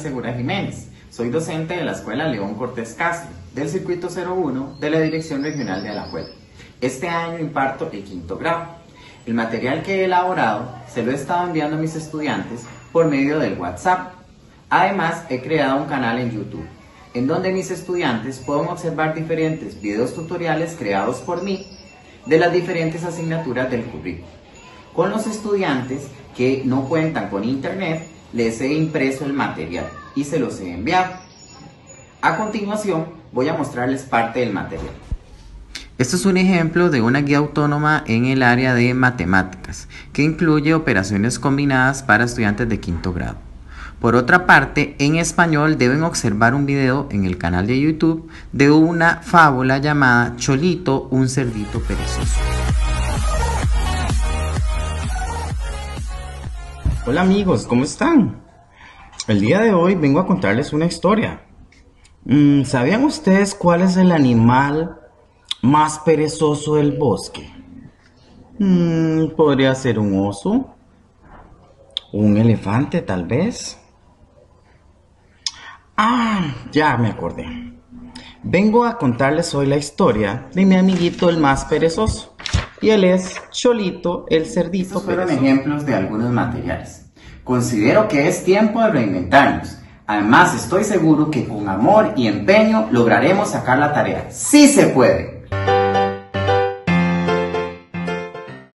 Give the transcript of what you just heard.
Segura Jiménez. Soy docente de la Escuela León Cortés Castro, del Circuito 01 de la Dirección Regional de Alajuela. Este año imparto el quinto grado. El material que he elaborado se lo he estado enviando a mis estudiantes por medio del WhatsApp. Además, he creado un canal en YouTube, en donde mis estudiantes pueden observar diferentes videos tutoriales creados por mí de las diferentes asignaturas del currículo. Con los estudiantes que no cuentan con internet, les he impreso el material y se los he enviado. A continuación, voy a mostrarles parte del material. Esto es un ejemplo de una guía autónoma en el área de matemáticas, que incluye operaciones combinadas para estudiantes de quinto grado. Por otra parte, en español deben observar un video en el canal de YouTube de una fábula llamada Cholito, un cerdito perezoso. Hola amigos, ¿cómo están? El día de hoy vengo a contarles una historia. ¿Sabían ustedes cuál es el animal más perezoso del bosque? Podría ser un oso, un elefante tal vez. Ya me acordé. Vengo a contarles hoy la historia de mi amiguito el más perezoso. Y él es Cholito, el cerdito Estos fueron perezoso. ejemplos de algunos materiales. Considero que es tiempo de reinventarnos. Además, estoy seguro que con amor y empeño lograremos sacar la tarea. ¡Sí se puede!